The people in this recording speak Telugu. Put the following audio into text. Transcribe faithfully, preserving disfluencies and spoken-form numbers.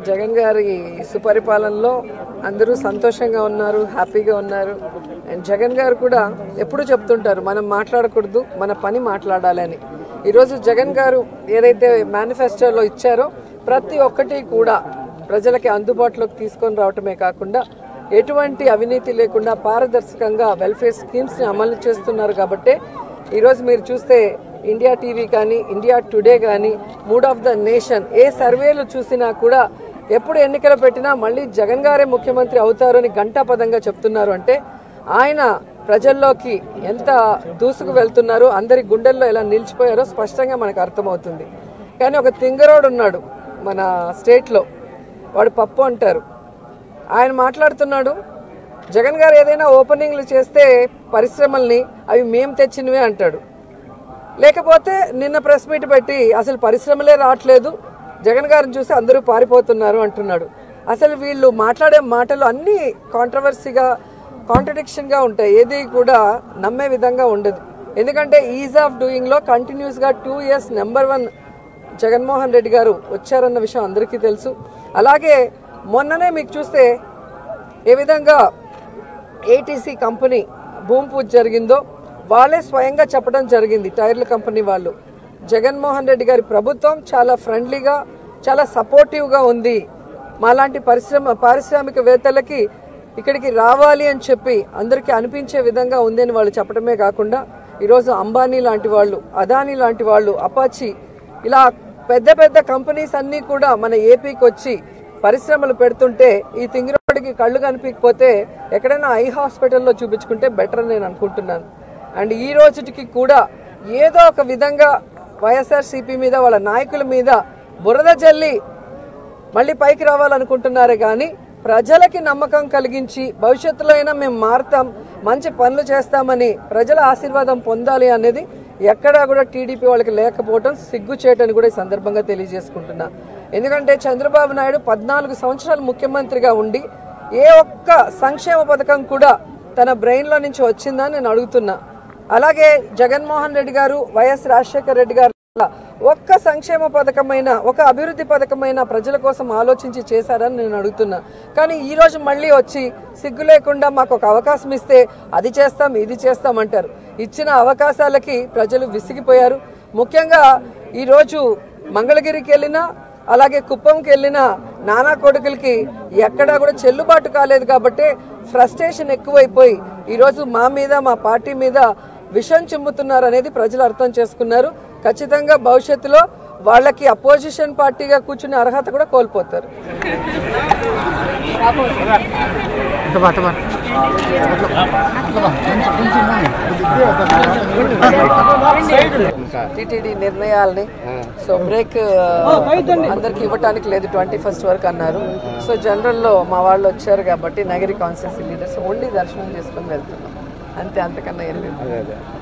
జగన్ గారి సుపరిపాలనలో అందరూ సంతోషంగా ఉన్నారు, హ్యాపీగా ఉన్నారు. అండ్ జగన్ గారు కూడా ఎప్పుడు చెప్తుంటారు మనం మాట్లాడకూడదు, మన పని మాట్లాడాలని. ఈరోజు జగన్ గారు ఏదైతే మేనిఫెస్టోలో ఇచ్చారో ప్రతి ఒక్కటి కూడా ప్రజలకి అందుబాటులోకి తీసుకొని రావటమే కాకుండా ఎటువంటి అవినీతి లేకుండా పారదర్శకంగా వెల్ఫేర్ స్కీమ్స్ని అమలు చేస్తున్నారు. కాబట్టి ఈరోజు మీరు చూస్తే ఇండియా టీవీ కానీ, ఇండియా టుడే కానీ, మూడ్ ఆఫ్ ద నేషన్ ఏ సర్వేలు చూసినా కూడా ఎప్పుడు ఎన్నికలు పెట్టినా మళ్ళీ జగన్ గారే ముఖ్యమంత్రి అవుతారని ఘంటాపదంగా చెప్తున్నారు. అంటే ఆయన ప్రజల్లోకి ఎంత దూసుకు వెళ్తున్నారో, అందరి గుండెల్లో ఎలా నిలిచిపోయారో స్పష్టంగా మనకు అర్థమవుతుంది. కానీ ఒక తింగరోడు ఉన్నాడు మన స్టేట్లో, వాడు పప్పు అంటారు. ఆయన మాట్లాడుతున్నాడు, జగన్ గారు ఏదైనా ఓపెనింగ్లు చేస్తే పరిశ్రమల్ని అవి మేం తెచ్చినవే అంటాడు. లేకపోతే నిన్న ప్రెస్ మీట్ పెట్టి అసలు పరిశ్రమలే రావట్లేదు, జగన్ గారిని చూసి అందరూ పారిపోతున్నారు అంటున్నాడు. అసలు వీళ్ళు మాట్లాడే మాటలు అన్నీ కాంట్రవర్సీగా, కాంట్రడిక్షన్గా ఉంటాయి. ఏది కూడా నమ్మే విధంగా ఉండదు. ఎందుకంటే ఈజ్ ఆఫ్ డూయింగ్లో కంటిన్యూస్గా two years number one Jaganmohan Reddy garu వచ్చారన్న విషయం అందరికీ తెలుసు. అలాగే మొన్ననే మీకు చూస్తే ఏ విధంగా ఏటీసీ కంపెనీ భూమి పూజ జరిగిందో వాళ్ళే స్వయంగా చెప్పడం జరిగింది. టైర్ల కంపెనీ వాళ్ళు, జగన్మోహన్ రెడ్డి గారి ప్రభుత్వం చాలా ఫ్రెండ్లీగా, చాలా సపోర్టివ్గా ఉంది, మాలాంటి పరిశ్రమ పారిశ్రామికవేత్తలకి ఇక్కడికి రావాలి అని చెప్పి అందరికీ అనిపించే విధంగా ఉంది అని వాళ్ళు చెప్పడమే కాకుండా ఈరోజు అంబానీ లాంటి వాళ్ళు, అదానీ లాంటి వాళ్ళు, అపాచీ, ఇలా పెద్ద పెద్ద కంపెనీస్ అన్నీ కూడా మన ఏపీకి వచ్చి పరిశ్రమలు పెడుతుంటే ఈ తింగిరోడికి కళ్ళు కనిపించకపోతే ఎక్కడైనా ఐ హాస్పిటల్లో చూపించుకుంటే బెటర్ అని నేను అనుకుంటున్నాను. అండ్ ఈ రోజుకి కూడా ఏదో ఒక విధంగా వైఎస్ఆర్సీపీ మీద, వాళ్ళ నాయకుల మీద బురద జల్లి మళ్ళీ పైకి రావాలనుకుంటున్నారే కానీ ప్రజలకి నమ్మకం కలిగించి భవిష్యత్తులో అయినా మేము మారుతాం, మంచి పనులు చేస్తామని ప్రజల ఆశీర్వాదం పొందాలి అనేది ఎక్కడా కూడా టీడీపీ వాళ్ళకి లేకపోవడం సిగ్గుచేటని కూడా ఈ సందర్భంగా తెలియజేసుకుంటున్నా. ఎందుకంటే చంద్రబాబు నాయుడు పద్నాలుగు సంవత్సరాలు ముఖ్యమంత్రిగా ఉండి ఏ ఒక్క సంక్షేమ పథకం కూడా తన బ్రెయిన్లో నుంచి వచ్చిందని నేను అడుగుతున్నా. అలాగే జగన్మోహన్ రెడ్డి గారు, వైఎస్ రాజశేఖర రెడ్డి గారు ఒక్క సంక్షేమ పథకమైన, ఒక అభివృద్ధి పథకమైన ప్రజల కోసం ఆలోచించి చేశారని నేను అడుగుతున్నా. కానీ ఈ రోజు మళ్ళీ వచ్చి సిగ్గు లేకుండా మాకు ఒక అవకాశం ఇస్తే అది చేస్తాం, ఇది చేస్తాం అంటారు. ఇచ్చిన అవకాశాలకి ప్రజలు విసిగిపోయారు. ముఖ్యంగా ఈరోజు మంగళగిరికి వెళ్ళినా, అలాగే కుప్పంకి వెళ్ళిన నానా కొడుకులకి ఎక్కడా కూడా చెల్లుబాటు కాలేదు. కాబట్టి ఫ్రస్ట్రేషన్ ఎక్కువైపోయి ఈరోజు మా మీద, మా పార్టీ మీద విషం చిమ్ముతున్నారు అనేది ప్రజలు అర్థం చేసుకున్నారు. ఖచ్చితంగా భవిష్యత్తులో వాళ్ళకి అపోజిషన్ పార్టీగా కూర్చునే అర్హత కూడా కోల్పోతారు. టీటీడీ నిర్ణయాలని సో బ్రేక్ అందరికి ఇవ్వటానికి లేదు, ట్వంటీ ఫస్ట్ వరకు అన్నారు. సో జనరల్లో మా వాళ్ళు వచ్చారు కాబట్టి నగరి కాన్స్టిట్యూన్సీ లీడర్స్ ఓన్లీ దర్శనం చేసుకుని వెళ్తున్నాం అంతే, అంతకన్నా ఏం లేదు.